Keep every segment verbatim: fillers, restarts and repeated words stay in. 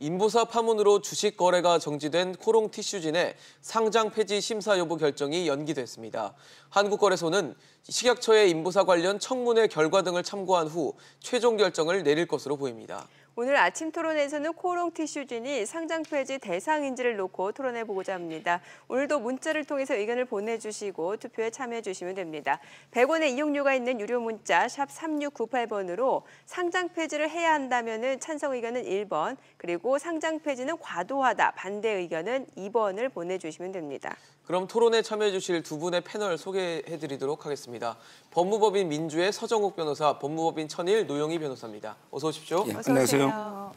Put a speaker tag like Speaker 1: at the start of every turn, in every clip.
Speaker 1: 인보사 파문으로 주식 거래가 정지된 코롱 티슈진의 상장 폐지 심사 여부 결정이 연기됐습니다. 한국거래소는 식약처의 인보사 관련 청문회 결과 등을 참고한 후 최종 결정을 내릴 것으로 보입니다.
Speaker 2: 오늘 아침 토론에서는 코롱 티슈진이 상장 폐지 대상인지를 놓고 토론해보고자 합니다. 오늘도 문자를 통해서 의견을 보내주시고 투표에 참여해주시면 됩니다. 백 원의 이용료가 있는 유료 문자 샵 삼육구팔 번으로 상장 폐지를 해야 한다면 찬성 의견은 일 번, 그리고 상장 폐지는 과도하다, 반대 의견은 이 번을 보내주시면 됩니다.
Speaker 1: 그럼 토론에 참여해주실 두 분의 패널 소개해드리도록 하겠습니다. 법무법인 민주의 서정욱 변호사, 법무법인 천일 노영희 변호사입니다. 어서 오십시오.
Speaker 3: 예, 안녕하세요.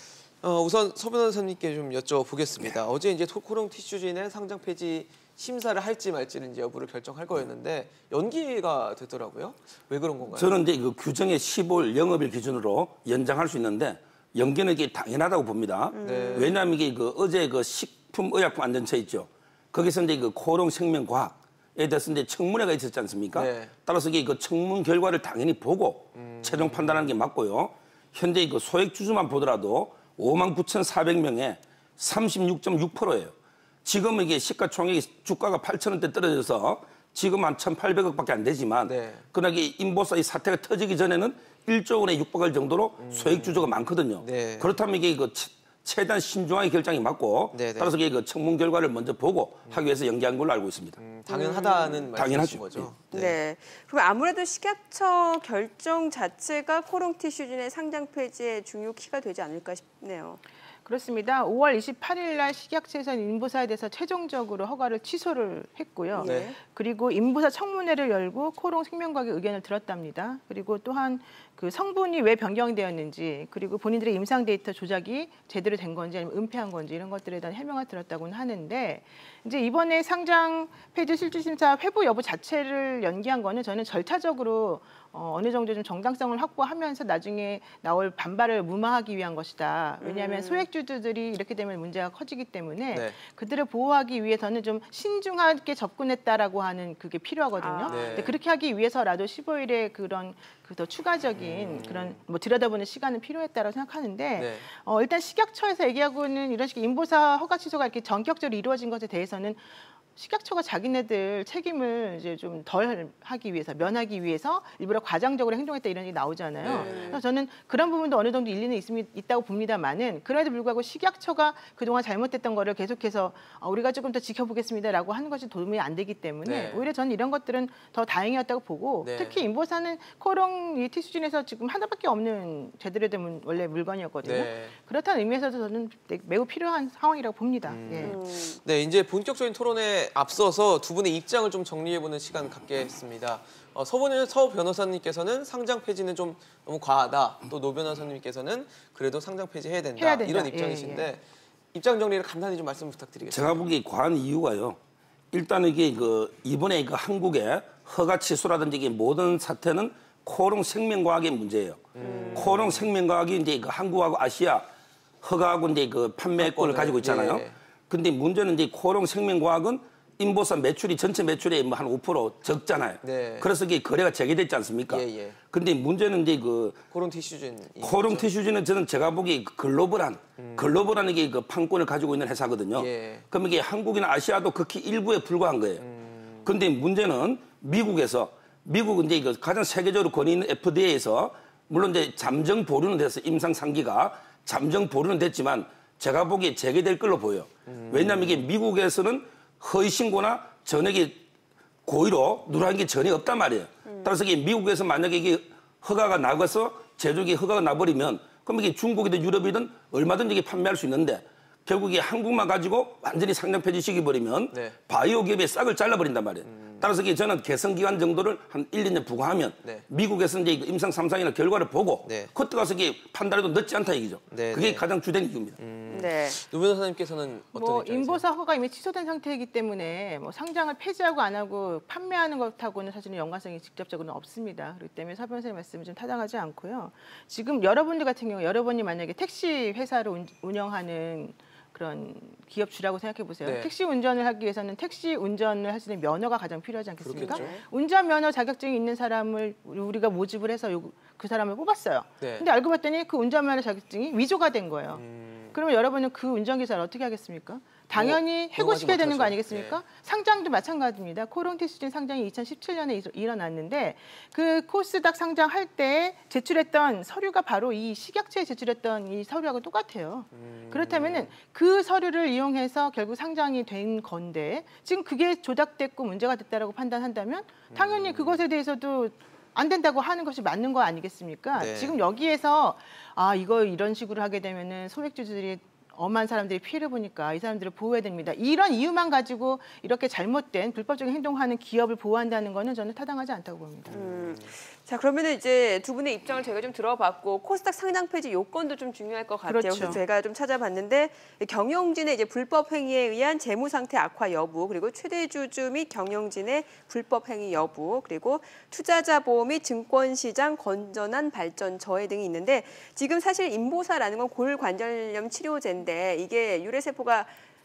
Speaker 1: 어, 우선 서 변호사님께 좀 여쭤보겠습니다. 네. 어제 이제 코롱 티슈진의 상장 폐지 심사를 할지 말지는 이제 여부를 결정할 거였는데 연기가 되더라고요. 왜 그런 건가요?
Speaker 3: 저는 이제 그 규정의 십오 일 영업일 기준으로 연장할 수 있는데 연기는 이게 당연하다고 봅니다. 네. 왜냐하면 이게 그 어제 그 식품의약품안전처 있죠. 거기서 이제 그 코롱 생명과학에 대해서 이제 청문회가 있었지 않습니까? 네. 따라서 이게 그 청문 결과를 당연히 보고 음. 최종 판단하는 게 맞고요. 현재 그 소액 주주만 보더라도 오만 구천사백 명에 삼십육 점 육 퍼센트예요. 지금은 이게 시가총액이 주가가 팔천 원대 떨어져서 지금 한 천팔백억밖에 안 되지만 네. 그러나 이 인보사 이 사태가 터지기 전에는 일조 원에 육박할 정도로 음. 소액 주주가 많거든요. 네. 그렇다면 이게 그 최대한 신중하게 결정이 맞고 네네. 따라서 이게 그 청문 결과를 먼저 보고 음. 하기 위해서 연기한 걸로 알고 있습니다. 음,
Speaker 1: 당연하다는 음. 말씀이신 거죠?
Speaker 2: 네. 네. 그럼 아무래도 식약처 결정 자체가 코롱 티슈진의 상장 폐지의 중요 키가 되지 않을까 싶네요.
Speaker 4: 그렇습니다. 오월 이십팔일 날 식약처에서는 인보사에 대해서 최종적으로 허가를 취소를 했고요. 네. 그리고 인보사 청문회를 열고 코롱 생명과학의 의견을 들었답니다. 그리고 또한 그 성분이 왜 변경되었는지, 그리고 본인들의 임상 데이터 조작이 제대로 된 건지 아니면 은폐한 건지 이런 것들에 대한 해명을 들었다고는 하는데, 이제 이번에 상장 폐지 실질심사 회부 여부 자체를 연기한 거는 저는 절차적으로 어, 어느 정도 좀 정당성을 확보하면서 나중에 나올 반발을 무마하기 위한 것이다. 왜냐하면 음. 소액주주들이 이렇게 되면 문제가 커지기 때문에 네. 그들을 보호하기 위해서는 좀 신중하게 접근했다라고 하는 그게 필요하거든요. 아. 네. 근데 그렇게 하기 위해서라도 십오 일에 그런 그 더 추가적인 음. 그런 뭐 들여다보는 시간은 필요했다고 생각하는데 네. 어, 일단 식약처에서 얘기하고는 이런 식의 인보사 허가 취소가 이렇게 전격적으로 이루어진 것에 대해서는 식약처가 자기네들 책임을 이제 좀 덜 하기 위해서, 면하기 위해서 일부러 과장적으로 행동했다 이런 얘기 나오잖아요. 네. 그래서 저는 그런 부분도 어느 정도 일리는 있, 있다고 봅니다만은 그럼에도 불구하고 식약처가 그동안 잘못됐던 거를 계속해서 어, 우리가 조금 더 지켜보겠습니다라고 하는 것이 도움이 안 되기 때문에 네. 오히려 저는 이런 것들은 더 다행이었다고 보고 네. 특히 인보사는 코롱 이 티슈진에서 지금 하나밖에 없는 제대로 된 원래 물건이었거든요. 네. 그렇다는 의미에서도 저는 매우 필요한 상황이라고 봅니다.
Speaker 1: 음.
Speaker 4: 예.
Speaker 1: 네, 이제 본격적인 토론에 앞서서 두 분의 입장을 좀 정리해보는 시간 갖겠습니다. 어, 서, 서 변호사님께서는 상장 폐지는 좀 너무 과하다. 또 노 변호사님께서는 그래도 상장 폐지해야 된다. 해야 된다. 이런 입장이신데 예, 예. 입장 정리를 간단히 좀 말씀 부탁드리겠습니다.
Speaker 3: 제가 보기에 과한 이유가요. 일단 이게 그 이번에 그 한국의 허가 취소라든지 이게 모든 사태는 코롱 생명과학의 문제예요. 음. 코롱 생명과학이 이제 그 한국하고 아시아 허가하고 이제 그 판매권을 가지고 있잖아요. 예. 근데 문제는 이제 코롱 생명과학은 인보사 매출이 전체 매출의 뭐 한 오 퍼센트 적잖아요. 네. 그래서 이게 거래가 재개됐지 않습니까? 예, 예. 근데 문제는 이제 그
Speaker 1: 코롱 티슈진.
Speaker 3: 코롱 티슈진은 저는 제가 보기에 글로벌한 음. 글로벌한 이게 그 판권을 가지고 있는 회사거든요. 예. 그럼 이게 한국이나 아시아도 극히 일부에 불과한 거예요. 음. 근데 문제는 미국에서 미국은 이제 그 가장 세계적으로 권위 있는 에프디에이에서 물론 이제 잠정 보류는 돼서 임상 상기가 잠정 보류는 됐지만 제가 보기에 재개될 걸로 보여요. 음. 왜냐하면 이게 미국에서는 허위 신고나 전액이 고의로 누락한 게 전혀 없단 말이에요. 음. 따라서 이게 미국에서 만약에 이게 허가가 나가서 제조기 허가가 나버리면 그럼 이게 중국이든 유럽이든 얼마든지 이게 판매할 수 있는데 결국 이게 한국만 가지고 완전히 상장 폐지시켜버리면 네. 바이오 기업의 싹을 잘라버린단 말이에요. 음. 따라서 이게 저는 개선 기간 정도를 한 일, 이 년 부과하면 네. 미국에서 이제 임상 삼 상이나 결과를 보고 네. 그때 가서 이게 판단해도 늦지 않다 얘기죠. 네, 그게 네. 가장 주된 이유입니다.
Speaker 1: 음. 네. 노 변호사님께서는 어떤
Speaker 4: 뭐
Speaker 1: 입장이세요?
Speaker 4: 인보사 허가 이미 취소된 상태이기 때문에 뭐 상장을 폐지하고 안 하고 판매하는 것하고는 사실은 연관성이 직접적으로는 없습니다. 그렇기 때문에 서 변호사님 말씀이 좀 타당하지 않고요. 지금 여러분들 같은 경우 여러분이 만약에 택시 회사를 운영하는 그런 기업주라고 생각해 보세요. 네. 택시 운전을 하기 위해서는 택시 운전을 할 수 있는 면허가 가장 필요하지 않겠습니까? 그렇겠죠. 운전 면허 자격증이 있는 사람을 우리가 모집을 해서 요, 그 사람을 뽑았어요. 네. 근데 알고 봤더니 그 운전 면허 자격증이 위조가 된 거예요. 음... 그러면 여러분은 그 운전기사를 어떻게 하겠습니까? 당연히
Speaker 1: 뭐,
Speaker 4: 해고시켜야 되는 거
Speaker 1: 못하죠.
Speaker 4: 아니겠습니까?
Speaker 1: 네.
Speaker 4: 상장도 마찬가지입니다. 코롱티슈진 상장이 이천십칠 년에 일어났는데 그 코스닥 상장할 때 제출했던 서류가 바로 이 식약처에 제출했던 이 서류하고 똑같아요.
Speaker 1: 음.
Speaker 4: 그렇다면은 그 서류를 이용해서 결국 상장이 된 건데 지금 그게 조작됐고 문제가 됐다라고 판단한다면 당연히 그것에 대해서도 안 된다고 하는 것이 맞는 거 아니겠습니까?
Speaker 1: 네.
Speaker 4: 지금 여기에서 아 이거 이런 식으로 하게 되면은 소액주주들이 엄한 사람들이 피해를 보니까 이 사람들을 보호해야 됩니다. 이런 이유만 가지고 이렇게 잘못된 불법적인 행동하는 기업을 보호한다는 거는 저는 타당하지 않다고 봅니다.
Speaker 2: 음. 자, 그러면은 이제 두 분의 입장을 저희가 좀 들어봤고 코스닥 상장 폐지 요건도 좀 중요할 것 같아요.
Speaker 4: 그렇죠.
Speaker 2: 그래서 제가 좀 찾아봤는데 경영진의 이제 불법 행위에 의한 재무 상태 악화 여부, 그리고 최대 주주 및 경영진의 불법 행위 여부, 그리고 투자자 보호 및 증권 시장 건전한 발전 저해 등이 있는데 지금 사실 인보사라는 건 골관절염 치료제인데 이게 유래 세포가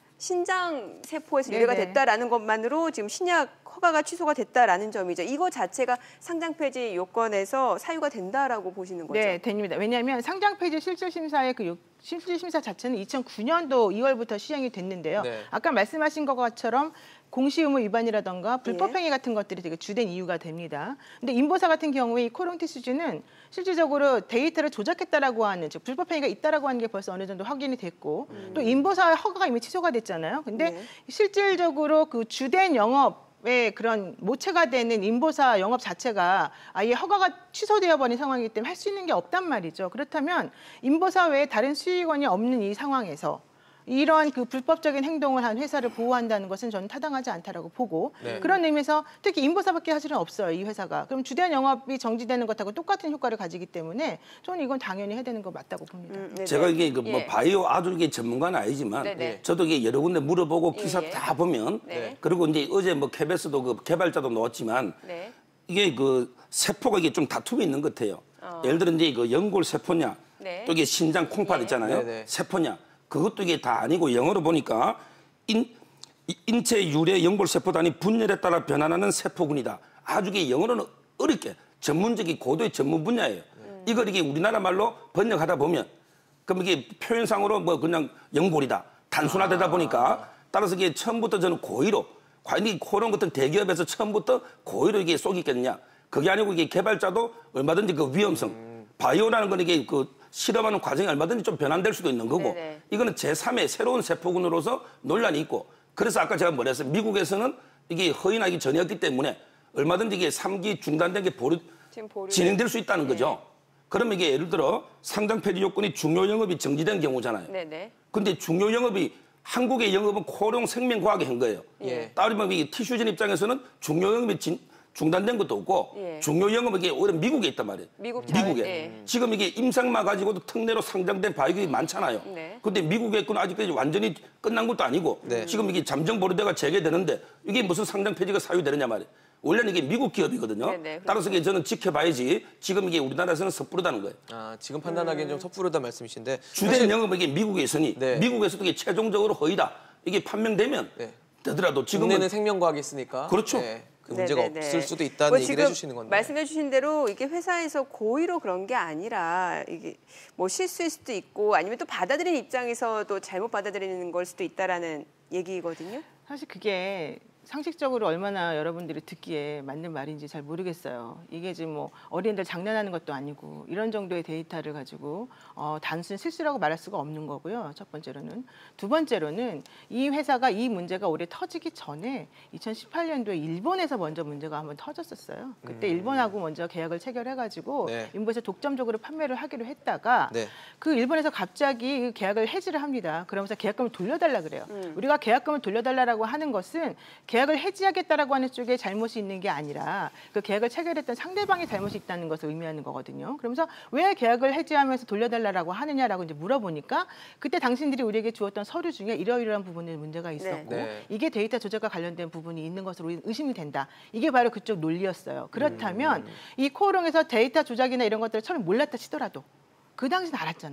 Speaker 2: 신장 세포에서 유래가
Speaker 4: 네네.
Speaker 2: 됐다라는 것만으로 지금 신약 허가가 취소가 됐다라는 점이죠. 이거 자체가 상장 폐지 요건에서 사유가 된다라고 보시는 거죠.
Speaker 4: 네, 됩니다. 왜냐하면 상장 폐지 실질 심사의 그 요- 실질 심사 자체는 이천구 년도 이월부터 시행이 됐는데요.
Speaker 1: 네.
Speaker 4: 아까 말씀하신 것처럼 공시 의무 위반이라던가 불법
Speaker 2: 예.
Speaker 4: 행위 같은 것들이 되게 주된 이유가 됩니다. 근데 인보사 같은 경우에 이 코롱티슈즈는 실질적으로 데이터를 조작했다라고 하는 즉 불법 행위가 있다라고 하는 게 벌써 어느 정도 확인이 됐고 또 인보사의 허가가 이미 취소가 됐잖아요. 근데
Speaker 2: 네.
Speaker 4: 실질적으로 그 주된 영업 왜 그런 모체가 되는 인보사 영업 자체가 아예 허가가 취소되어 버린 상황이기 때문에 할 수 있는 게 없단 말이죠. 그렇다면 인보사 외에 다른 수익원이 없는 이 상황에서 이런 그 불법적인 행동을 한 회사를 보호한다는 것은 저는 타당하지 않다라고 보고
Speaker 1: 네.
Speaker 4: 그런 의미에서 특히 인보사밖에 사실은 없어요. 이 회사가. 그럼 주된 영업이 정지되는 것하고 똑같은 효과를 가지기 때문에 저는 이건 당연히 해야 되는 거 맞다고 봅니다.
Speaker 2: 음, 네네.
Speaker 3: 제가 이게 그 뭐
Speaker 2: 예.
Speaker 3: 바이오 아주 이게 전문가는 아니지만
Speaker 2: 네네.
Speaker 3: 저도 이게 여러 군데 물어보고
Speaker 2: 예,
Speaker 3: 기사
Speaker 2: 예.
Speaker 3: 다 보면
Speaker 2: 네.
Speaker 3: 그리고 이제 어제 뭐 케이비에스도 그 개발자도 나왔지만
Speaker 2: 네.
Speaker 3: 이게 그 세포가 이게 좀 다툼이 있는 것 같아요.
Speaker 2: 어.
Speaker 3: 예를 들어 이제 그 연골 세포냐,
Speaker 2: 네.
Speaker 3: 또 이게 신장 콩팥
Speaker 2: 예.
Speaker 3: 있잖아요.
Speaker 1: 네네.
Speaker 3: 세포냐, 그것도 이게 다 아니고 영어로 보니까 인, 이- 인체 유래 연골 세포 단위 분열에 따라 변환하는 세포군이다. 아주 이게 영어로는 어렵게 전문적인 고도의 전문 분야예요.
Speaker 2: 음.
Speaker 3: 이걸 이게 우리나라 말로 번역하다 보면 그럼 이게 표현상으로 뭐 그냥 연골이다. 단순화되다 보니까 따라서 이게 처음부터 저는 고의로 과연 이 코론 같은 대기업에서 처음부터 고의로 이게 쏘겠겠냐. 그게 아니고 이게 개발자도 얼마든지 그 위험성,
Speaker 2: 음.
Speaker 3: 바이오라는 건 이게 그 실험하는 과정이 얼마든지 좀 변환될 수도 있는 거고
Speaker 2: 네네.
Speaker 3: 이거는 제삼의 새로운 세포군으로서 논란이 있고 그래서 아까 제가 뭐라 했어요. 미국에서는 이게 허인하기 전이었기 때문에 얼마든지 이게 삼 기 중단된 게 보류,
Speaker 2: 지금 보류
Speaker 3: 진행될 수 있다는 거죠. 그러면 이게 예를 들어 상장 폐지 요건이 중요 영업이 정지된 경우잖아요.
Speaker 2: 네네.
Speaker 3: 근데 중요 영업이 한국의 영업은 코롱 생명과학이 한 거예요.
Speaker 1: 예.
Speaker 3: 따르면 이 티슈진 입장에서는 중요 영업이 진, 중단된 것도 없고
Speaker 2: 예.
Speaker 3: 중요 영업은 이게 오히려 미국에 있단 말이에요.
Speaker 2: 미국
Speaker 3: 미국에.
Speaker 2: 잘- 예.
Speaker 3: 지금 이게 임상마 가지고도 특례로 상장된 바이오기업이 많잖아요.
Speaker 2: 네.
Speaker 3: 근데 미국의 건 아직까지 완전히 끝난 것도 아니고
Speaker 1: 네.
Speaker 3: 지금 이게 잠정 보류대가 재개되는데 이게 무슨 상장 폐지가 사유되느냐 말이에요. 원래는 이게 미국 기업이거든요.
Speaker 2: 네, 네, 그렇죠.
Speaker 3: 따라서 이게 저는 지켜봐야지 지금 이게 우리나라에서는 섣부르다는 거예요.
Speaker 1: 아, 지금 판단하기엔 좀 섣부르다 말씀이신데
Speaker 3: 주된
Speaker 1: 사실-
Speaker 3: 영업은 이게 미국에 있으니
Speaker 1: 네.
Speaker 3: 미국에서도 이게 최종적으로 허위다. 이게 판명되면
Speaker 1: 네.
Speaker 3: 되더라도 지금은
Speaker 1: 국내는 생명과학이 있으니까
Speaker 3: 그렇죠.
Speaker 1: 네, 그 문제가
Speaker 2: 네네네.
Speaker 1: 없을 수도 있다는
Speaker 2: 뭐
Speaker 1: 얘기를
Speaker 2: 지금
Speaker 1: 해주시는 건데.
Speaker 2: 말씀해주신 대로 이게 회사에서 고의로 그런 게 아니라 이게 뭐 실수일 수도 있고 아니면 또 받아들이는 입장에서도 잘못 받아들이는 걸 수도 있다라는 얘기거든요.
Speaker 4: 사실 그게 상식적으로 얼마나 여러분들이 듣기에 맞는 말인지 잘 모르겠어요. 이게 지금 뭐 어린이들 장난하는 것도 아니고 이런 정도의 데이터를 가지고 어, 단순 실수라고 말할 수가 없는 거고요. 첫 번째로는. 두 번째로는 이 회사가 이 문제가 올해 터지기 전에 이천십팔 년도에 일본에서 먼저 문제가 한번 터졌었어요. 그때
Speaker 1: 음.
Speaker 4: 일본하고 먼저 계약을 체결해가지고
Speaker 1: 네.
Speaker 4: 인보에서 독점적으로 판매를 하기로 했다가
Speaker 1: 네.
Speaker 4: 그 일본에서 갑자기 계약을 해지를 합니다. 그러면서 계약금을 돌려달라 그래요.
Speaker 2: 음.
Speaker 4: 우리가 계약금을 돌려달라고 하는 것은 계약을 해지하겠다라고 하는 쪽에 잘못이 있는 게 아니라 그 계약을 체결했던 상대방의 잘못이 있다는 것을 의미하는 거거든요. 그러면서 왜 계약을 해지하면서 돌려달라고 하느냐라고 이제 물어보니까 그때 당신들이 우리에게 주었던 서류 중에 이러이러한 부분에 문제가 있었고
Speaker 1: 네. 네.
Speaker 4: 이게 데이터 조작과 관련된 부분이 있는 것으로 우리는 의심이 된다. 이게 바로 그쪽 논리였어요. 그렇다면 이 코오롱에서 데이터 조작이나 이런 것들을 처음에 몰랐다 치더라도 그 당시는 알았잖아요.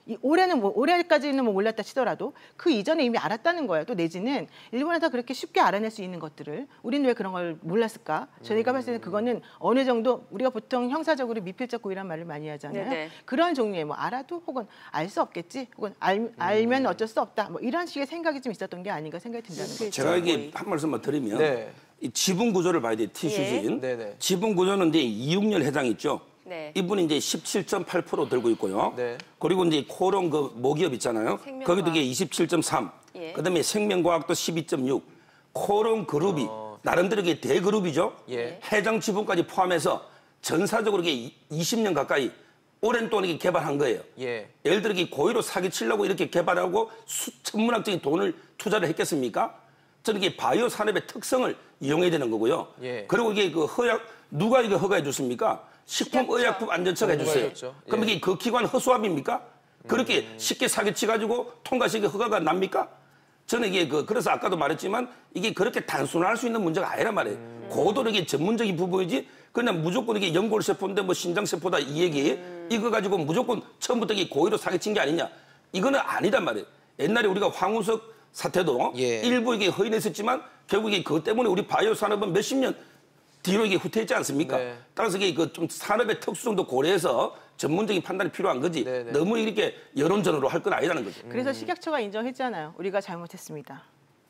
Speaker 4: 이 올해는 뭐 올해까지는 뭐 몰랐다 치더라도 그 이전에 이미 알았다는 거예요. 또 내지는 일본에서 그렇게 쉽게 알아낼 수 있는 것들을 우리는 왜 그런 걸 몰랐을까? 저희가 봤을 때는 그거는 어느 정도 우리가 보통 형사적으로 미필적 고의란 말을 많이 하잖아요. 네네. 그런 종류의 뭐 알아도 혹은 알 수 없겠지, 혹은 알, 알면 어쩔 수 없다, 뭐 이런 식의 생각이 좀 있었던 게 아닌가 생각이 든다는 거죠.
Speaker 3: 제가 이게 한 말씀만 드리면 네. 이 지분 구조를 봐야 돼요. 티슈진.
Speaker 2: 예.
Speaker 3: 지분 구조는 이제 이육열 회장 있죠.
Speaker 2: 네.
Speaker 3: 이분이 이제 십칠 점 팔 퍼센트 들고 있고요.
Speaker 1: 네.
Speaker 3: 그리고 이제 코롱 그 모기업 있잖아요.
Speaker 2: 생명과학.
Speaker 3: 거기도 이게 이십칠 점 삼.
Speaker 2: 예.
Speaker 3: 그다음에 생명과학도 십이 점 육. 코롱 그룹이
Speaker 1: 어.
Speaker 3: 나름대로 이게 대그룹이죠.
Speaker 1: 예.
Speaker 3: 해당 지분까지 포함해서 전사적으로 이게 이십 년 가까이 오랜 동안 이게 개발한 거예요.
Speaker 1: 예.
Speaker 3: 예를 들어 이 고의로 사기치려고 이렇게 개발하고 수, 천문학적인 돈을 투자를 했겠습니까? 저는 이게 바이오 산업의 특성을 이용해야 되는 거고요.
Speaker 1: 예.
Speaker 3: 그리고 이게 그 허약 누가 이거 허가해 줬습니까? 식품의약품 안전처가 해줬어요.
Speaker 1: 해줬죠. 예.
Speaker 3: 그럼 이게 그 기관 허수아비입니까? 그렇게 음. 쉽게 사기치가지고 통과시켜 허가가 납니까? 저는 이게 그 그래서 아까도 말했지만 이게 그렇게 단순할 수 있는 문제가 아니란 말이에요. 음. 고도로 이게 전문적인 부분이지 그냥 무조건 이게 연골세포인데 뭐 신장세포다 이 얘기 음. 이거 가지고 무조건 처음부터 이게 고의로 사기친 게 아니냐. 이거는 아니란 말이에요. 옛날에 우리가 황우석 사태도
Speaker 1: 예.
Speaker 3: 일부 이게 허인했었지만 결국에 그것 때문에 우리 바이오 산업은 몇십 년 뒤로 이게 후퇴했지 않습니까? 네. 따라서 이게 그 좀 산업의 특수성도 고려해서 전문적인 판단이 필요한 거지. 네네. 너무 이렇게 여론전으로 할 건 아니라는 거죠.
Speaker 4: 그래서 식약처가 인정했잖아요. 우리가 잘못했습니다.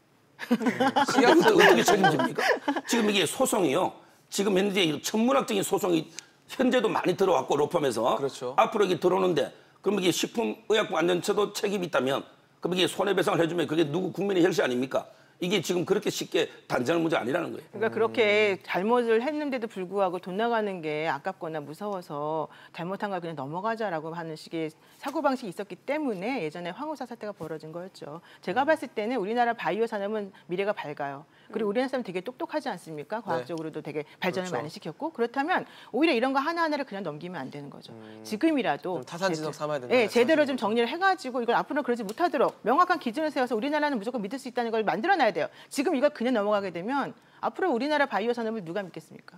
Speaker 3: 식약처 어떻게 책임집니까? 지금 이게 소송이요. 지금 현재 천문학적인 소송이 현재도 많이 들어왔고 로펌에서
Speaker 1: 그렇죠.
Speaker 3: 앞으로 이게 들어오는데 그럼 이게 식품의약품 안전처도 책임이 있다면 그럼 이게 손해배상을 해주면 그게 누구 국민의 혈세 아닙니까? 이게 지금 그렇게 쉽게 단정할 문제가 아니라는 거예요.
Speaker 4: 그러니까 그렇게 잘못을 했는데도 불구하고 돈 나가는 게 아깝거나 무서워서 잘못한 걸 그냥 넘어가자라고 하는 식의 사고방식이 있었기 때문에 예전에 황우사 사태가 벌어진 거였죠. 제가 봤을 때는 우리나라 바이오 산업은 미래가 밝아요. 그리고 우리나라 사람 되게 똑똑하지 않습니까? 과학적으로도 되게 발전을
Speaker 1: 그렇죠.
Speaker 4: 많이 시켰고 그렇다면 오히려 이런 거 하나하나를 그냥 넘기면 안 되는 거죠. 음. 지금이라도
Speaker 1: 타산지석 삼아야 된다.
Speaker 4: 네, 제대로 좀 정리를 해가지고 이걸 앞으로 그러지 못하도록 명확한 기준을 세워서 우리나라는 무조건 믿을 수 있다는 걸 만들어놔야 돼요. 지금 이걸 그냥 넘어가게 되면 앞으로 우리나라 바이오 산업을 누가 믿겠습니까?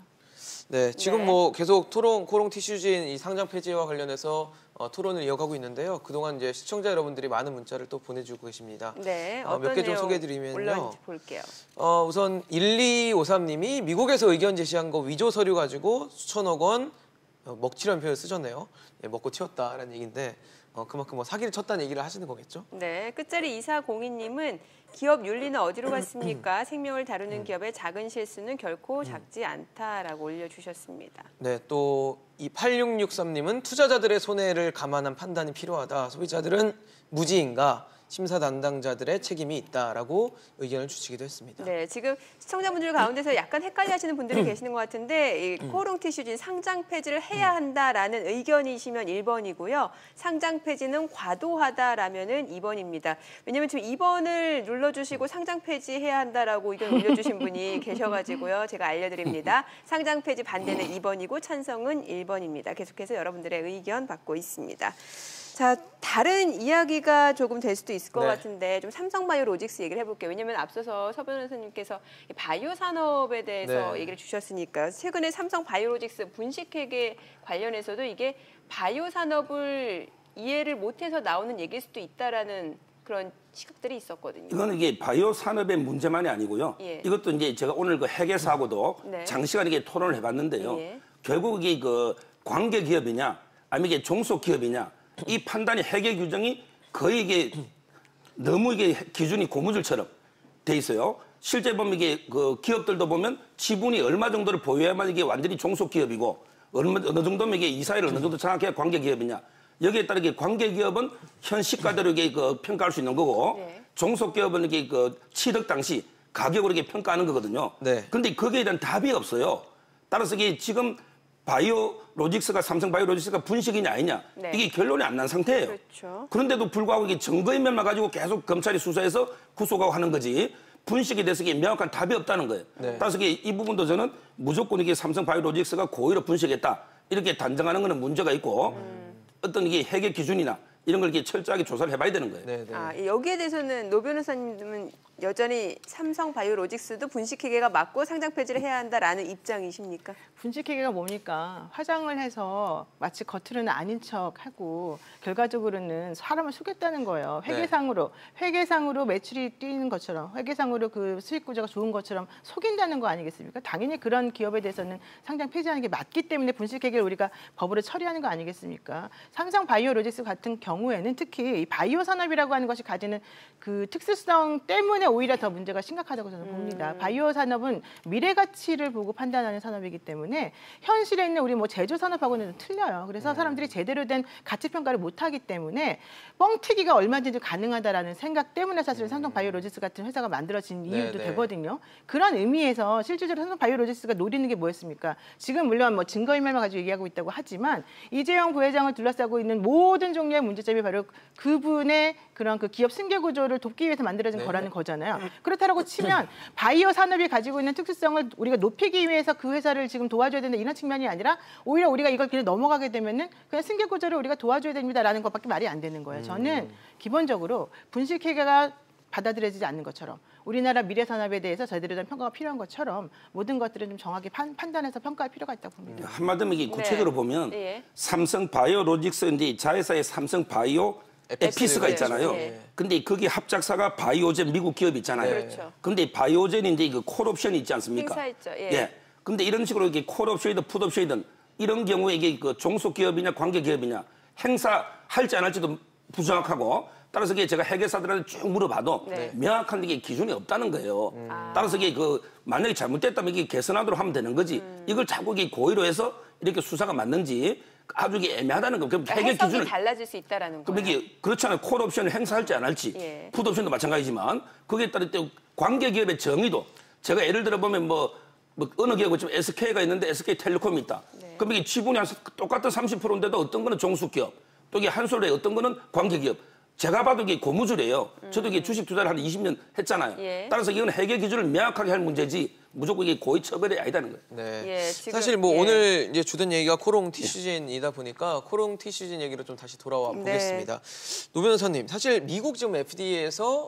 Speaker 1: 네, 지금
Speaker 2: 네.
Speaker 1: 뭐 계속 토론 코롱 티슈진 이 상장 폐지와 관련해서 어, 토론을 이어가고 있는데요. 그동안 이제 시청자 여러분들이 많은 문자를 또 보내주고 계십니다.
Speaker 2: 네,
Speaker 1: 어, 몇 개 좀 소개해드리면요.
Speaker 2: 올라온지 볼게요.
Speaker 1: 어, 우선 일이오삼님이 미국에서 의견 제시한 거 위조 서류 가지고 수천억 원 어, 먹튀라는 표현을 쓰셨네요. 예, 먹고 튀었다라는 얘기인데 어, 그만큼 뭐 사기를 쳤다는 얘기를 하시는 거겠죠?
Speaker 2: 네, 끝자리 이사공이님은 기업 윤리는 어디로 갔습니까? 생명을 다루는 기업의 작은 실수는 결코 작지 않다라고 올려주셨습니다.
Speaker 1: 네, 또 이 팔육육삼님은 투자자들의 손해를 감안한 판단이 필요하다. 소비자들은 무지인가? 심사 담당자들의 책임이 있다라고 의견을 주시기도 했습니다.
Speaker 2: 네, 지금 시청자분들 가운데서 약간 헷갈려하시는 분들이 계시는 것 같은데 이 코롱 티슈진 상장 폐지를 해야 한다라는 의견이시면 일 번이고요. 상장 폐지는 과도하다라면은 이 번입니다. 왜냐하면 지금 이 번을 눌러주시고 상장 폐지해야 한다라고 의견 올려주신 분이 계셔가지고요. 제가 알려드립니다. 상장 폐지 반대는 이 번이고 찬성은 일 번입니다. 계속해서 여러분들의 의견 받고 있습니다. 자, 다른 이야기가 조금 될 수도 있을 것
Speaker 1: 네.
Speaker 2: 같은데 좀 삼성바이오로직스 얘기를 해볼게요. 왜냐하면 앞서서 서 변호사님께서 이 바이오 산업에 대해서
Speaker 1: 네.
Speaker 2: 얘기를 주셨으니까 최근에 삼성바이오로직스 분식회계 관련해서도 이게 바이오 산업을 이해를 못해서 나오는 얘기일 수도 있다라는 그런 시각들이 있었거든요.
Speaker 3: 이거는 이게 바이오 산업의 문제만이 아니고요.
Speaker 2: 예.
Speaker 3: 이것도 이제 제가 오늘 그 회계사하고도
Speaker 2: 네.
Speaker 3: 장시간 이게 토론을 해봤는데요.
Speaker 2: 예.
Speaker 3: 결국 이게 그 관계 기업이냐, 아니면 이게 종속 기업이냐, 이 판단이 회계 규정이 거의 이게 너무 이게 기준이 고무줄처럼 돼 있어요. 실제 보면 이게 그 기업들도 보면 지분이 얼마 정도를 보유해야만 이게 완전히 종속 기업이고 얼마 어느 정도면 이게 이사회를 어느 정도 장악해야 관계 기업이냐. 여기에 따라 이게 관계 기업은 현 시가대로 이게 그 평가할 수 있는 거고
Speaker 2: 네.
Speaker 3: 종속 기업은 이게 그 취득 당시 가격으로 이게 평가하는 거거든요.
Speaker 1: 네.
Speaker 3: 근데 거기에 대한 답이 없어요. 따라서 이게 지금 바이오로직스가 삼성 바이오로직스가 분식이냐 아니냐
Speaker 2: 네.
Speaker 3: 이게 결론이 안 난 상태예요.
Speaker 2: 그렇죠.
Speaker 3: 그런데도 불구하고 이게 증거인멸만 가지고 계속 검찰이 수사해서 구속하고 하는 거지 분식에 대해서 이게 명확한 답이 없다는 거예요.
Speaker 1: 네.
Speaker 3: 따라서 이게 이 부분도 저는 무조건 이게 삼성 바이오로직스가 고의로 분식했다 이렇게 단정하는 거는 문제가 있고 음. 어떤 이게 회계 기준이나 이런 걸 이렇게 철저하게 조사를 해봐야 되는 거예요.
Speaker 1: 네, 네.
Speaker 2: 아, 여기에 대해서는 노 변호사님은 여전히 삼성바이오로직스도 분식회계가 맞고 상장 폐지를 해야 한다라는 입장이십니까?
Speaker 4: 분식회계가 뭡니까? 화장을 해서 마치 겉으로는 아닌 척하고 결과적으로는 사람을 속였다는 거예요. 회계상으로 회계상으로 매출이 뛰는 것처럼 회계상으로 그 수익 구조가 좋은 것처럼 속인다는 거 아니겠습니까? 당연히 그런 기업에 대해서는 상장 폐지하는 게 맞기 때문에 분식회계를 우리가 법으로 처리하는 거 아니겠습니까? 삼성바이오로직스 같은 경우에는 특히 이 바이오 산업이라고 하는 것이 가지는 그 특수성 때문에 오히려 더 문제가 심각하다고 저는 봅니다. 음. 바이오 산업은 미래 가치를 보고 판단하는 산업이기 때문에 현실에 있는 우리 뭐 제조 산업하고는 틀려요. 그래서 음. 사람들이 제대로 된 가치 평가를 못하기 때문에 뻥튀기가 얼마든지 가능하다라는 생각 때문에 사실 음. 삼성바이오로직스 같은 회사가 만들어진 이유도 네네. 되거든요. 그런 의미에서 실질적으로 삼성바이오로직스가 노리는 게 뭐였습니까? 지금 물론 뭐 증거인멸만 가지고 얘기하고 있다고 하지만 이재용 부회장을 둘러싸고 있는 모든 종류의 문제점이 바로 그분의 그런 그 기업 승계 구조를 돕기 위해서 만들어진 네. 거라는 거잖아요. 그렇다라고 치면 바이오 산업이 가지고 있는 특수성을 우리가 높이기 위해서 그 회사를 지금 도와줘야 된다 이런 측면이 아니라 오히려 우리가 이걸 그냥 넘어가게 되면은 그냥 승계 구조를 우리가 도와줘야 됩니다라는 것밖에 말이 안 되는 거예요. 저는 기본적으로 분식회계가 받아들여지지 않는 것처럼 우리나라 미래 산업에 대해서 제대로 된 평가가 필요한 것처럼 모든 것들은 좀 정확히 판, 판단해서 평가할 필요가 있다고 봅니다.
Speaker 3: 한마디로 이게 구체적으로
Speaker 2: 네.
Speaker 3: 보면
Speaker 2: 네.
Speaker 3: 삼성바이오로직스 이제 자회사의 삼성바이오 에피스가 있잖아요.
Speaker 2: 네.
Speaker 3: 근데 거기 합작사가 바이오젠 미국 기업이 있잖아요.
Speaker 2: 그렇죠.
Speaker 3: 근데 바이오젠이 이제 그 콜옵션이 있지 않습니까?
Speaker 2: 행사했죠. 예.
Speaker 3: 예. 근데 이런 식으로 이게 콜옵션이든 풋옵션이든 이런 경우에 이게 그 종속 기업이냐 관계 기업이냐 행사할지 안 할지도 부정확하고 따라서 이게 제가 회계사들한테 쭉 물어봐도 네. 명확한 이게 기준이 없다는 거예요. 음. 따라서 이게 그 만약에 잘못됐다면 이게 개선하도록 하면 되는 거지. 음. 이걸 자꾸 이게 고의로 해서 이렇게 수사가 맞는지 아주 이게 애매하다는 거. 그럼
Speaker 2: 그러니까
Speaker 3: 회계
Speaker 2: 해석이
Speaker 3: 기준을
Speaker 2: 달라질 수 있다라는
Speaker 3: 그럼
Speaker 2: 거예요.
Speaker 3: 이게 그렇잖아요. 콜 옵션을 행사할지 안 할지,
Speaker 2: 예.
Speaker 3: 풋 옵션도 마찬가지지만 거기에 따른 때 관계 기업의 정의도 제가 예를 들어 보면 뭐, 뭐 어느 기업은 지금 에스케이가 있는데 에스케이텔레콤이 있다. 네. 그럼 이게 지분이 한 똑같은 삼십 퍼센트인데도 어떤 거는 종수기업, 또 이게 한솔에 어떤 거는 관계 기업. 제가 봐도 이게 고무줄이에요. 음. 저도 이게 주식 투자를 한 이십 년 했잖아요. 예. 따라서 이건 회계 기준을 명확하게 할 문제지 무조건 이게 고의 처벌이 아니다는 거예요.
Speaker 1: 네.
Speaker 2: 예, 지금,
Speaker 1: 사실 뭐
Speaker 2: 예.
Speaker 1: 오늘 이제 주된 얘기가 코롱 티슈진이다 보니까 코롱 티슈진 얘기로 좀 다시 돌아와
Speaker 2: 네.
Speaker 1: 보겠습니다. 노 변호사님, 사실 미국 지금 에프디에이에서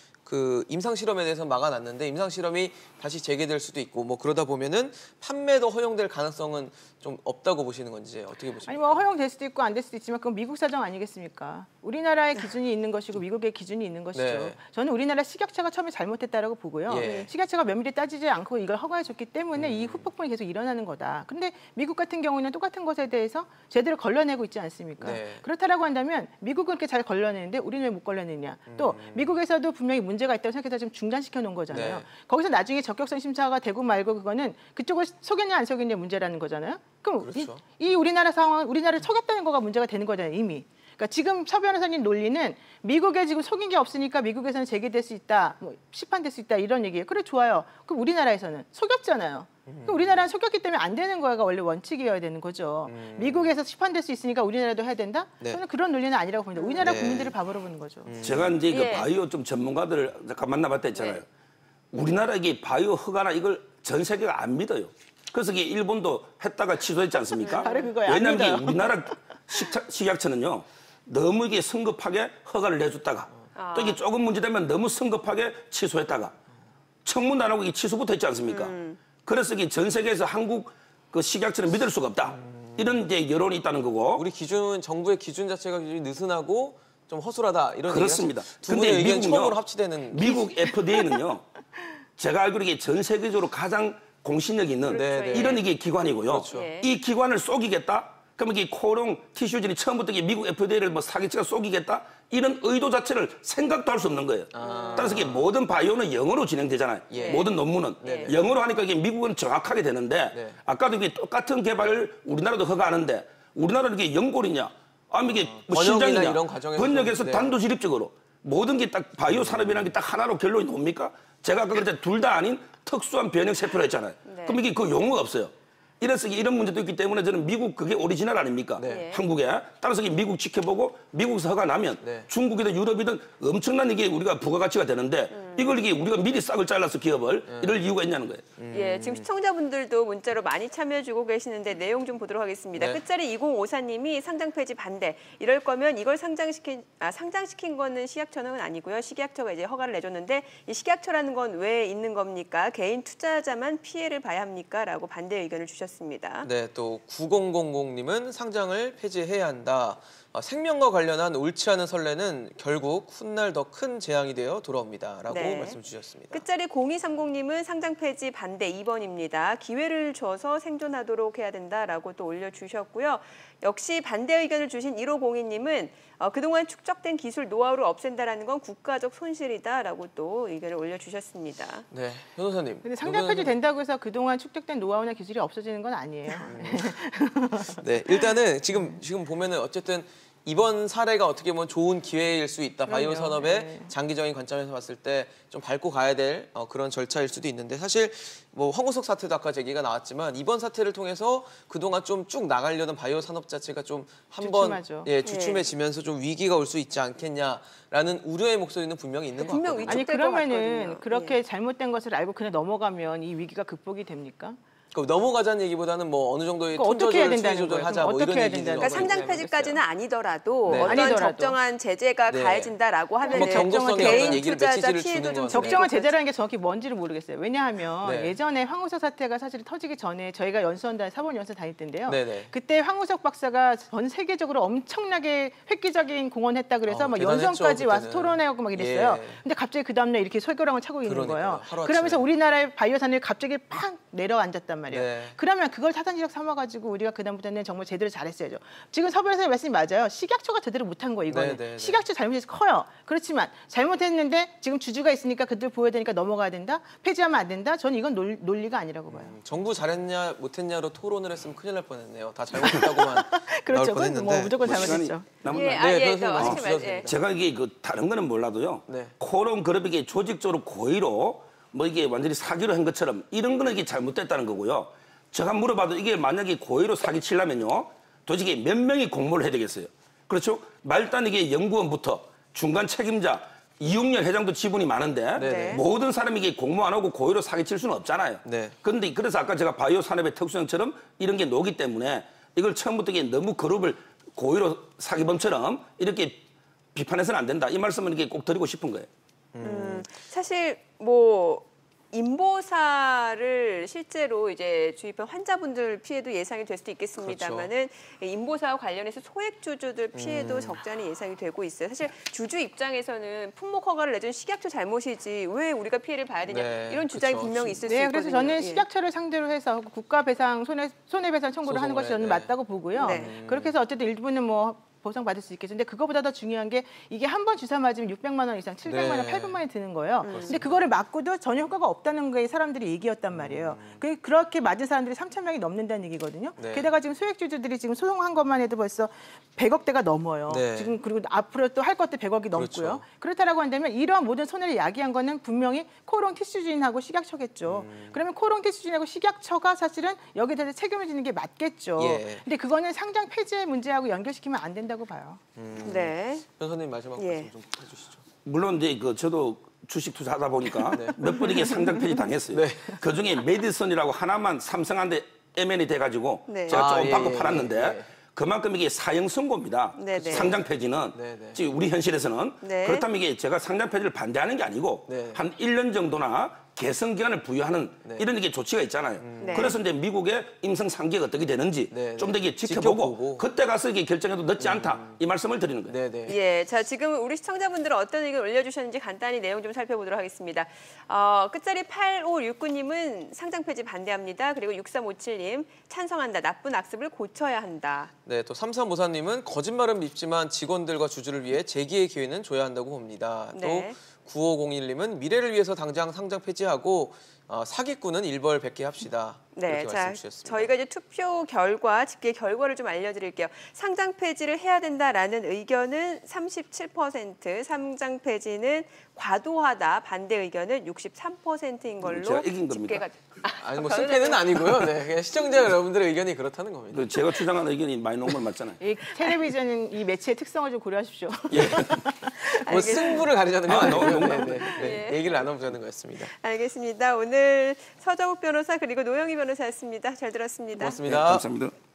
Speaker 1: 그 임상 실험에 대해서 막아놨는데 임상 실험이 다시 재개될 수도 있고 뭐 그러다 보면은 판매도 허용될 가능성은 좀 없다고 보시는 건지 어떻게 보십니까?
Speaker 4: 아니 뭐 허용될 수도 있고 안 될 수도 있지만 그건 미국 사정 아니겠습니까? 우리나라의 기준이 있는 것이고 미국의 기준이 있는 것이죠.
Speaker 1: 네.
Speaker 4: 저는 우리나라 식약처가 처음에 잘못했다라고 보고요.
Speaker 1: 예.
Speaker 4: 식약처가 면밀히 따지지 않고 이걸 허가해줬기 때문에 음. 이 후폭풍이 계속 일어나는 거다. 그런데 미국 같은 경우는 똑같은 것에 대해서 제대로 걸러내고 있지 않습니까? 네. 그렇다라고 한다면 미국은 그렇게 잘 걸러내는데 우리는 왜 못 걸러내냐? 음. 또 미국에서도 분명히 문제가 있다고 생각해서 지금 중단시켜 놓은 거잖아요. 네. 거기서 나중에 적격성 심사가 되고 말고 그거는 그쪽을 속였냐 안 속였냐 문제라는 거잖아요. 그럼
Speaker 1: 그렇죠.
Speaker 4: 이, 이 우리나라 상황, 우리나라를 속였다는 거가 문제가 되는 거잖아요, 이미. 그러니까 지금 서 변호사님 논리는 미국에 지금 속인 게 없으니까 미국에서는 재개될 수 있다, 뭐 시판될 수 있다 이런 얘기예요. 그래 좋아요. 그럼 우리나라에서는 속였잖아요. 음. 그럼 우리나라는 속였기 때문에 안 되는 거가 원래 원칙이어야 되는 거죠. 음. 미국에서 시판될 수 있으니까 우리나라도 해야 된다? 네. 저는 그런 논리는 아니라고 봅니다. 우리나라 네. 국민들을 바보로 보는 거죠.
Speaker 3: 음. 제가 이제 그 예. 바이오 좀 전문가들을 잠깐 만나봤다 했잖아요. 네. 우리나라 이게 바이오 허가나 이걸 전 세계가 안 믿어요. 그래서 이게 일본도 했다가 취소했지 않습니까?
Speaker 4: 바로 그거예요.
Speaker 3: 왜냐하면 우리나라 식차, 식약처는요. 너무 이게 성급하게 허가를 내줬다가 아. 또 이게 조금 문제되면 너무 성급하게 취소했다가 청문도 안 하고 이 취소부터 했지 않습니까? 음. 그래서 이게 전 세계에서 한국 그 식약처를 믿을 수가 없다. 음. 이런 이제 여론이 있다는 거고.
Speaker 1: 우리 기준 정부의 기준 자체가 기준이 느슨하고 좀 허술하다 이런
Speaker 3: 그렇습니다.
Speaker 1: 두 분의 의견 처음으로 합치되는
Speaker 3: 미국 에프디에이는요. 제가 알기로 이게 전 세계적으로 가장 공신력 있는 그렇죠. 이런 이게 기관이고요. 그렇죠. 이 기관을 속이겠다. 그러면 이게 코롱 티슈진이 처음부터 이게 미국 에프디에이를 뭐 사기치가 속이겠다 이런 의도 자체를 생각도 할 수 없는 거예요. 아. 따라서 이게 모든 바이오는 영어로 진행되잖아요. 예. 모든 논문은 네. 영어로 하니까 이게 미국은 정확하게 되는데 네. 아까도 이게 똑같은 개발을 우리나라도 허가하는데 우리나라는 이게 연골이냐, 아니면 이게 뭐 신장이냐
Speaker 1: 이런 과정에서
Speaker 3: 번역해서
Speaker 1: 네.
Speaker 3: 단도직입적으로 모든 게 딱 바이오 산업이라는 게 딱 하나로 결론이 나옵니까? 제가 아까 그랬잖아요. 둘 다 아닌 특수한 변형 세포라 했잖아요. 네. 그럼 이게 그 용어가 없어요. 이래서 이런 문제도 있기 때문에 저는 미국 그게 오리지널 아닙니까? 네. 한국에. 따라서 미국 지켜보고 미국에서 허가 나면 네. 중국이든 유럽이든 엄청난 이게 우리가 부가가치가 되는데 음. 이걸 이게 우리가 미리 싹을 잘라서 기업을
Speaker 1: 음.
Speaker 3: 이럴 이유가 있냐는 거예요.
Speaker 1: 음.
Speaker 2: 예, 지금 시청자분들도 문자로 많이 참여해주고 계시는데 내용 좀 보도록 하겠습니다.
Speaker 1: 네.
Speaker 2: 끝자리 이공오사님이 상장 폐지 반대. 이럴 거면 이걸 상장시킨 아, 상장시킨 거는 식약처는 아니고요. 식약처가 이제 허가를 내줬는데 이 식약처라는 건 왜 있는 겁니까? 개인 투자자만 피해를 봐야 합니까?라고 반대 의견을 주셨습니다.
Speaker 1: 네, 또 구공공공님은 상장을 폐지해야 한다. 어, 생명과 관련한 옳지 않은 선례는 결국 훗날 더 큰 재앙이 되어 돌아옵니다라고
Speaker 2: 네.
Speaker 1: 말씀 주셨습니다.
Speaker 2: 끝자리 공이삼공님은 상장 폐지 반대 이 번입니다. 기회를 줘서 생존하도록 해야 된다라고 또 올려주셨고요. 역시 반대 의견을 주신 일오공이님은 어, 그동안 축적된 기술 노하우를 없앤다라는 건 국가적 손실이다라고 또 의견을 올려주셨습니다.
Speaker 1: 네, 변호사님.
Speaker 4: 근데 상장 폐지 된다고 해서 그동안 축적된 노하우나 기술이 없어지는 건 아니에요.
Speaker 1: 네, 일단은 지금 지금 보면은 어쨌든 이번 사례가 어떻게 보면 좋은 기회일 수 있다. 바이오
Speaker 4: 그럼요.
Speaker 1: 산업의
Speaker 4: 네.
Speaker 1: 장기적인 관점에서 봤을 때 좀 밟고 가야 될 어, 그런 절차일 수도 있는데 사실 뭐 황우석 사태도 아까 얘기가 나왔지만 이번 사태를 통해서 그동안 좀 쭉 나가려던 바이오 산업 자체가 좀 한번
Speaker 4: 주춤하죠.
Speaker 1: 예, 주춤해지면서 좀 위기가 올 수 있지 않겠냐라는 우려의 목소리는 분명히 있는 것
Speaker 2: 분명
Speaker 1: 같거든요.
Speaker 2: 위축-
Speaker 4: 아니
Speaker 2: 될 것
Speaker 4: 그러면은
Speaker 2: 같거든요.
Speaker 4: 그렇게
Speaker 2: 예.
Speaker 4: 잘못된 것을 알고 그냥 넘어가면 이 위기가 극복이 됩니까?
Speaker 1: 그러니까 넘어가자는 얘기보다는 뭐 어느 정도의
Speaker 4: 그러니까
Speaker 1: 톤
Speaker 4: 어떻게 해야
Speaker 1: 조절,
Speaker 4: 된다는
Speaker 1: 수위 조절하자
Speaker 4: 거예요?
Speaker 1: 뭐 이런
Speaker 4: 어떻게 해야
Speaker 1: 얘기들이
Speaker 4: 된다는
Speaker 2: 그러니까
Speaker 4: 거예요?
Speaker 2: 상장
Speaker 1: 있는데
Speaker 2: 폐지까지는 아니더라도
Speaker 1: 네.
Speaker 2: 어떤
Speaker 4: 아니더라도.
Speaker 2: 적정한 제재가
Speaker 1: 네.
Speaker 2: 가해진다라고 하면
Speaker 1: 뭐 경고성이
Speaker 2: 개인
Speaker 1: 어떤 얘기를
Speaker 2: 투자자
Speaker 1: 메시지를
Speaker 2: 피해도
Speaker 1: 주는
Speaker 2: 좀
Speaker 1: 것
Speaker 4: 적정한
Speaker 2: 줄이고
Speaker 4: 제재라는 게 정확히 뭔지를 모르겠어요. 왜냐하면
Speaker 1: 네.
Speaker 4: 예전에 황우석 사태가 사실 터지기 전에 저희가 연수원단 사본연수 다닐 때인데요.
Speaker 1: 네네.
Speaker 4: 그때 황우석 박사가 전 세계적으로 엄청나게 획기적인 공헌했다 그래서
Speaker 1: 어,
Speaker 4: 막
Speaker 1: 대단했죠,
Speaker 4: 연수원까지 와서
Speaker 1: 그때는.
Speaker 4: 토론하고 막 이랬어요.
Speaker 1: 예.
Speaker 4: 근데 갑자기 그 다음날 이렇게 소교랑을 차고 있는
Speaker 1: 그러니까요.
Speaker 4: 거예요.
Speaker 1: 하루아침에.
Speaker 4: 그러면서 우리나라의 바이오 산업이 갑자기 팍 내려앉았단 말이에요.
Speaker 1: 네.
Speaker 4: 그러면 그걸 타산지적 삼아가지고 우리가 그다음부터는 정말 제대로 잘했어야죠. 지금 서 변호사님 말씀이 맞아요. 식약처가 제대로 못한 거예요. 이거는.
Speaker 1: 네, 네, 네.
Speaker 4: 식약처 잘못이 커요. 그렇지만 잘못했는데 지금 주주가 있으니까 그들 보여야 되니까 넘어가야 된다. 폐지하면 안 된다. 저는 이건 논, 논리가 아니라고 봐요.
Speaker 1: 음, 정부 잘했냐 못했냐로 토론을 했으면 큰일 날 뻔했네요. 다 잘못했다고만 나올
Speaker 4: 그렇죠. 그건
Speaker 1: 뻔했는데.
Speaker 4: 뭐 무조건
Speaker 3: 뭐 시간이
Speaker 4: 잘못했죠.
Speaker 3: 남았나요?
Speaker 2: 예, 아,
Speaker 1: 네,
Speaker 2: 예,
Speaker 1: 변호사님
Speaker 2: 또
Speaker 1: 말씀
Speaker 2: 어떻게 말-
Speaker 1: 주셨습니다.
Speaker 2: 예.
Speaker 3: 제가 이게 그 다른 거는 몰라도요.
Speaker 1: 네.
Speaker 3: 코론 그룹이 조직적으로 고의로 뭐 이게 완전히 사기로 한 것처럼 이런 거는 이게 잘못됐다는 거고요. 제가 물어봐도 이게 만약에 고의로 사기 치려면요. 도대체 몇 명이 공모를 해야 되겠어요. 그렇죠? 말단 이게 연구원부터 중간 책임자, 이용렬 회장도 지분이 많은데
Speaker 1: 네.
Speaker 3: 모든 사람이 이게 공모 안 하고 고의로 사기 칠 수는 없잖아요.
Speaker 1: 네.
Speaker 3: 그런데 그래서 아까 제가 바이오 산업의 특수성처럼 이런 게 녹기 때문에 이걸 처음부터 이게 너무 그룹을 고의로 사기범처럼 이렇게 비판해서는 안 된다. 이 말씀을 이렇게 꼭 드리고 싶은 거예요.
Speaker 2: 음, 사실 뭐 인보사를 실제로 이제 주입한 환자분들 피해도 예상이 될 수도 있겠습니다만은 인보사와 관련해서 소액 주주들 피해도
Speaker 1: 음.
Speaker 2: 적잖이 예상이 되고 있어요. 사실 주주 입장에서는 품목 허가를 내준 식약처 잘못이지 왜 우리가 피해를 봐야 되냐
Speaker 1: 네,
Speaker 2: 이런 주장이
Speaker 1: 그쵸.
Speaker 2: 분명히 있을 수
Speaker 4: 네,
Speaker 2: 있거든요.
Speaker 4: 그래서 저는
Speaker 2: 예.
Speaker 4: 식약처를 상대로 해서 국가 배상 손해 손해배상 청구를 하는
Speaker 1: 소송을,
Speaker 4: 것이 저는
Speaker 1: 네.
Speaker 4: 맞다고 보고요.
Speaker 2: 네.
Speaker 4: 그렇게 해서 어쨌든 일부는 뭐 보상받을 수 있겠죠. 근데 그거보다 더 중요한 게 이게 한 번 주사 맞으면 육백만 원 이상, 칠백만 원,
Speaker 1: 네.
Speaker 4: 팔백만 원이 드는 거예요. 근데 그거를 맞고도 전혀 효과가 없다는 게 사람들이 얘기였단 말이에요. 그 그렇게 맞은 사람들이 삼천 명이 넘는다는 얘기거든요.
Speaker 1: 네.
Speaker 4: 게다가 지금 소액주주들이 지금 소송한 것만 해도 벌써 백억 대가 넘어요.
Speaker 1: 네.
Speaker 4: 지금 그리고 앞으로 또 할 것도 백억이 넘고요.
Speaker 1: 그렇죠.
Speaker 4: 그렇다라고 한다면 이러한 모든 손해를 야기한 거는 분명히 코롱 티슈진하고 식약처겠죠.
Speaker 1: 음.
Speaker 4: 그러면 코롱 티슈진하고 식약처가 사실은 여기에 대해서 책임을 지는 게 맞겠죠.
Speaker 1: 예.
Speaker 4: 근데 그거는 상장 폐지의 문제하고 연결시키면 안 된다고 봐요.
Speaker 2: 네.
Speaker 1: 변호사님 마지막
Speaker 2: 예.
Speaker 1: 말씀 좀 해주시죠.
Speaker 3: 물론 이제 그 저도 주식 투자하다 보니까 몇 번 이게 상장 폐지 당했어요.
Speaker 1: 네.
Speaker 3: 그 중에 메디슨이라고 하나만 삼성한테 엠엔이 돼가지고
Speaker 2: 네.
Speaker 3: 제가
Speaker 1: 아,
Speaker 3: 조금
Speaker 1: 예,
Speaker 3: 받고
Speaker 1: 예,
Speaker 3: 팔았는데
Speaker 1: 예.
Speaker 3: 그만큼 이게 사형 선고입니다.
Speaker 2: 네, 네.
Speaker 3: 상장 폐지는
Speaker 1: 네, 네.
Speaker 3: 지금 우리 현실에서는
Speaker 2: 네.
Speaker 3: 그렇다면 이게 제가 상장 폐지를 반대하는 게 아니고
Speaker 1: 네.
Speaker 3: 한 일 년 정도나 개선 기간을 부여하는 이런 이게 조치가 있잖아요.
Speaker 2: 네.
Speaker 3: 그래서 이제 미국의 임상 상기가 어떻게 되는지
Speaker 1: 네,
Speaker 3: 좀 더
Speaker 1: 네.
Speaker 3: 이게 지켜보고,
Speaker 1: 지켜보고.
Speaker 3: 그때 가서 이게 결정해도 늦지 않다 이 말씀을 드리는 거예요.
Speaker 1: 네네.
Speaker 2: 예, 자 지금 우리 시청자분들은 어떤 의견 올려주셨는지 간단히 내용 좀 살펴보도록 하겠습니다. 어, 끝자리 팔오육구 님은 상장 폐지 반대합니다. 그리고 육삼오칠 님 찬성한다. 나쁜 악습을 고쳐야 한다.
Speaker 1: 네, 또 삼삼오사님은 거짓말은 밉지만 직원들과 주주를 위해 재기의 기회는 줘야 한다고 봅니다.
Speaker 2: 네.
Speaker 1: 또 구오공일 님은 미래를 위해서 당장 상장 폐지하고 어, 사기꾼은 일벌백계 합시다.
Speaker 2: 네,
Speaker 1: 이렇게
Speaker 2: 자,
Speaker 1: 말씀 주셨습니다.
Speaker 2: 저희가 이제 투표 결과, 집계 결과를 좀 알려드릴게요. 상장 폐지를 해야 된다라는 의견은 삼십칠 퍼센트, 상장 폐지는 과도하다, 반대 의견은 육십삼 퍼센트인 걸로
Speaker 3: 제가 이긴
Speaker 2: 집계가.
Speaker 1: 아니 뭐 승패는 아니고요. 네, 그냥 시청자 여러분들의 의견이 그렇다는 겁니다.
Speaker 3: 제가 주장하는 의견이 많이 나온 건 맞잖아요.
Speaker 4: 이 텔레비전 이 매체의 특성을 좀 고려하십시오.
Speaker 1: 뭐 승부를 가리자는 건
Speaker 3: 아,
Speaker 1: 아니고요.
Speaker 3: 너무
Speaker 1: 네,
Speaker 3: 농담.
Speaker 1: 네, 네.
Speaker 2: 예.
Speaker 1: 얘기를 나눠보자는 거였습니다.
Speaker 2: 알겠습니다. 오늘 서정욱 변호사 그리고 노영희 변호사였습니다. 잘 들었습니다.
Speaker 1: 고맙습니다.
Speaker 3: 네, 감사합니다.